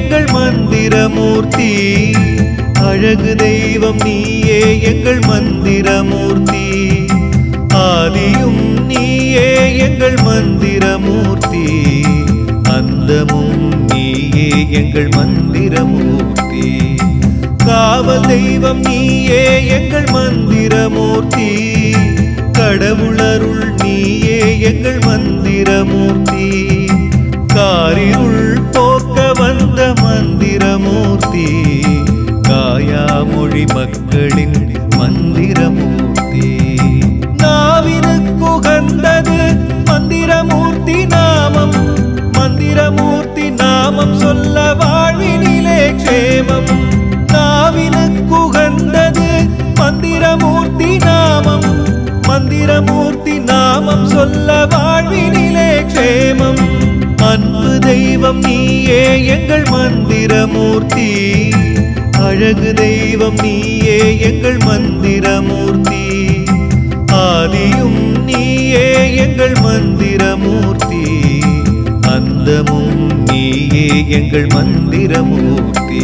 எங்கள் மந்திரமூர்த்தி அழகு தெய்வம் நீயே எங்கள் மந்திரமூர்த்தி ஆதியும் நீயே எங்கள் மந்திரமூர்த்தி அந்தமும் நீயே எங்கள் மந்திரமூர்த்தி காவல் தெய்வம் நீயே எங்கள் மந்திரமூர்த்தி கடவுளருள் நீயே எங்கள் மந்திரமூர்த்தி காரிருள் போக்க வந்த மந்திரமூர்த்தி காயாமொழி மக்களின் மந்திரமூர்த்தி நாவினுக்குகந்தது மந்திரமூர்த்தி நாமம் மந்திரமூர்த்தி நாமம் சொல்ல வாழ்வினிலே க்ஷேமம் நாவினுக்குகந்தது மந்திரமூர்த்தி நாமம் மந்திரமூர்த்தி நாமம் சொல்ல வாழ்வினிலே க்ஷேமம் அன்பு தெய்வம் நீயே எங்கள் மந்திரமூர்த்தி அழகு தெய்வம் நீயே எங்கள் மந்திரமூர்த்தி ஆதியும் நீயே எங்கள் மந்திரமூர்த்தி அந்தமும் நீயே எங்கள் மந்திரமூர்த்தி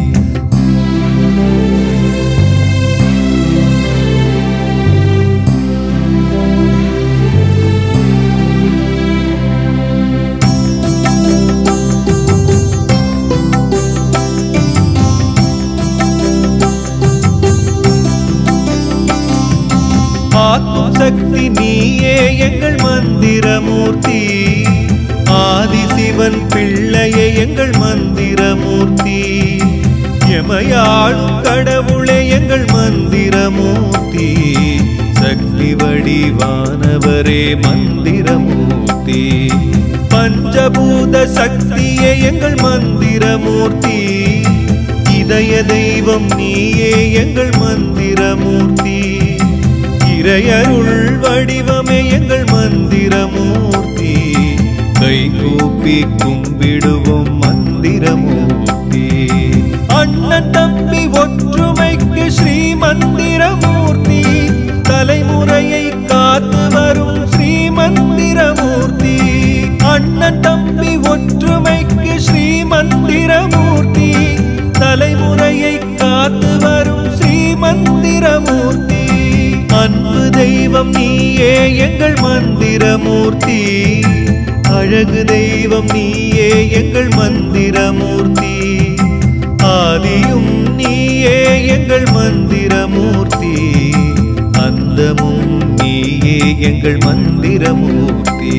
ஆத்ம சக்தி நீயே எங்கள் மந்திரமூர்த்தி ஆதிசிவன் பிள்ளையே எங்கள் மந்திரமூர்த்தி எமையாளும் கடவுளே எங்கள் மந்திரமூர்த்தி சக்தி வடிவானவரே மந்திரமூர்த்தி பஞ்சபூத சக்தியே எங்கள் மந்திரமூர்த்தி இதய தெய்வம் நீயே எங்கள் மந்திரமூர்த்தி இறையருள் வடிவமே எங்கள் மந்திரமூர்த்தி கைகூப்பி கும்பிடுவோம் மந்திரமூர்த்தி அண்ணன் தம்பி ஒற்றுமைக்கு ஸ்ரீ மந்திரமூர்த்தி தலைமுறையை காத்து வரும் ஸ்ரீ மந்திரமூர்த்தி அண்ணன் தம்பி ஒற்றுமைக்கு ஸ்ரீ மந்திரமூர்த்தி தலைமுறையை காத்து வரும் ஸ்ரீ மந்திரமூர்த்தி அன்பு தெய்வம் நீயே எங்கள் மந்திரமூர்த்தி அழகு தெய்வம் நீயே எங்கள் மந்திரமூர்த்தி ஆதியும் நீயே எங்கள் மந்திரமூர்த்தி அந்தமும் நீயே எங்கள் மந்திரமூர்த்தி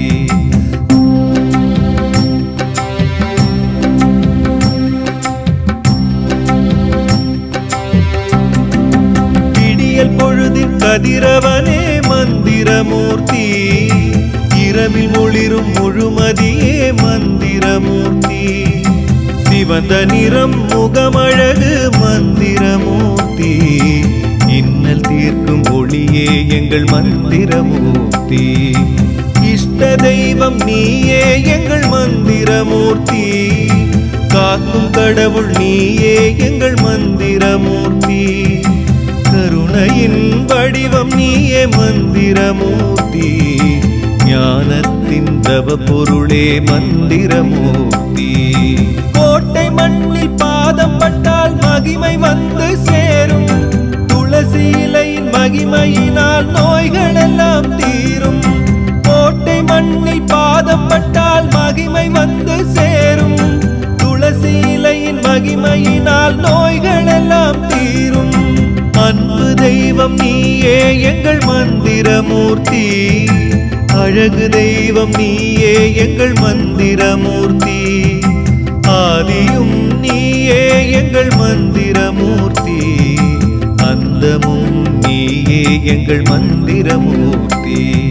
பொழுதின் கதிரவனே மந்திரமூர்த்தி இரவில் ஒளிரும் முழுமதியே மந்திரமூர்த்தி சிவந்த நிறம் முகமழகு மந்திரமூர்த்தி இன்னல் தீர்க்கும் ஒளியே எங்கள் மந்திரமூர்த்தி இஷ்ட தெய்வம் நீயே எங்கள் மந்திரமூர்த்தி காக்கும் கடவுள் நீயே எங்கள் மந்திரமூர்த்தி கருணையின் வடிவம் நீயே மந்திரமூர்த்தி ஞானத்தின் தவ பொருளே மந்திரமூர்த்தி கோட்டை மண்ணில் பாதம் பட்டால் மகிமை வந்து சேரும் துளசி இலையின் மகிமையினால் நோய்கள் எல்லாம் தீரும் கோட்டை மண்ணில் பாதம் பட்டால் மகிமை வந்து சேரும் துளசி இலையின் மகிமையினால் நோய்கள் எல்லாம் தீரும் அன்பு தெய்வம் நீயே எங்கள் மந்திரமூர்த்தி அழகு தெய்வம் நீயே எங்கள் மந்திரமூர்த்தி ஆதியும் நீயே எங்கள் மந்திரமூர்த்தி அந்தமும் நீயே எங்கள் மந்திரமூர்த்தி